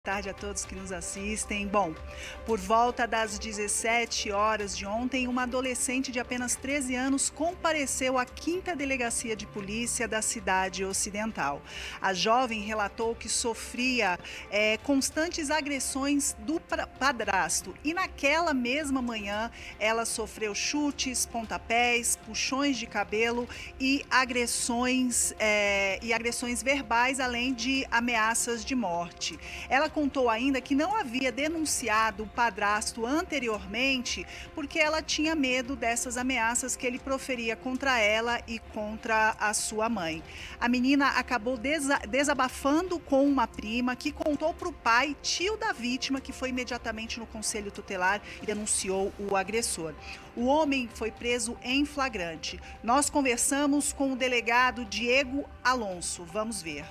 Tarde a todos que nos assistem. Bom, por volta das 17 horas de ontem, uma adolescente de apenas 13 anos compareceu à 5ª Delegacia de Polícia da cidade ocidental. A jovem relatou que sofria constantes agressões do padrasto e naquela mesma manhã ela sofreu chutes, pontapés, puxões de cabelo e agressões verbais, além de ameaças de morte. Ela contou ainda que não havia denunciado o padrasto anteriormente porque ela tinha medo dessas ameaças que ele proferia contra ela e contra a sua mãe. A menina acabou desabafando com uma prima que contou para o pai, tio da vítima, que foi imediatamente no conselho tutelar e denunciou o agressor. O homem foi preso em flagrante. Nós conversamos com o delegado Diego Alonso. Vamos ver.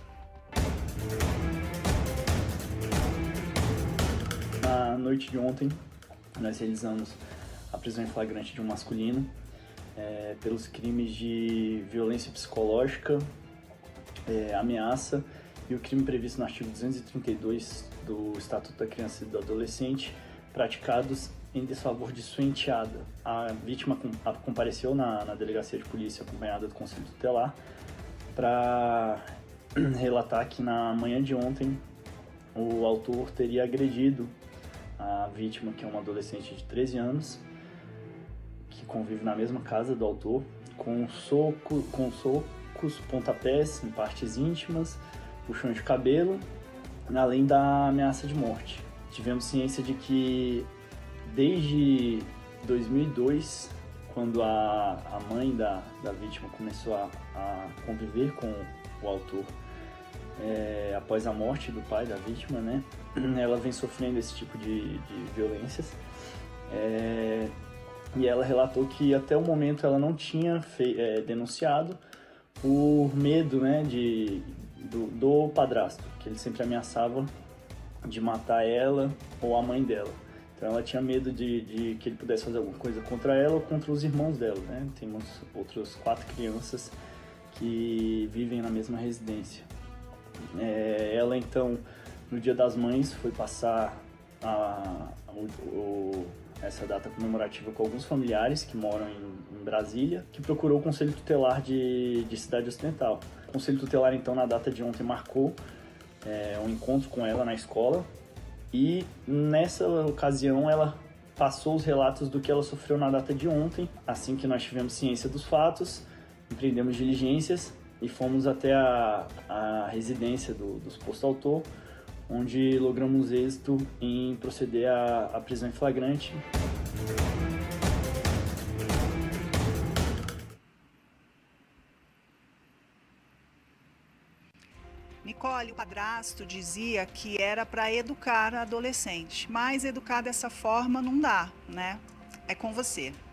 Na noite de ontem, nós realizamos a prisão em flagrante de um masculino pelos crimes de violência psicológica, ameaça e o crime previsto no artigo 232 do Estatuto da Criança e do Adolescente, praticados em desfavor de sua enteada. A vítima compareceu na delegacia de polícia acompanhada do Conselho Tutelar para relatar que na manhã de ontem o autor teria agredido a vítima, que é uma adolescente de 13 anos, que convive na mesma casa do autor, com socos, pontapés em partes íntimas, puxões de cabelo, além da ameaça de morte. Tivemos ciência de que desde 2002, quando a mãe da vítima começou a conviver com o autor, após a morte do pai da vítima, né, ela vem sofrendo esse tipo de violências, e ela relatou que até o momento ela não tinha denunciado por medo, né, do padrasto, que ele sempre ameaçava de matar ela ou a mãe dela. Então ela tinha medo de que ele pudesse fazer alguma coisa contra ela ou contra os irmãos dela, né? Temos outras 4 crianças que vivem na mesma residência. Ela então, no Dia das Mães, foi passar essa data comemorativa com alguns familiares que moram em Brasília, que procurou o Conselho Tutelar de Cidade Ocidental. O Conselho Tutelar então, na data de ontem, marcou um encontro com ela na escola, e nessa ocasião ela passou os relatos do que ela sofreu na data de ontem. Assim que nós tivemos ciência dos fatos, empreendemos diligências e fomos até a residência do suposto autor, onde logramos êxito em proceder à prisão em flagrante. Nicole, o padrasto dizia que era para educar a adolescente, mas educar dessa forma não dá, né? É com você.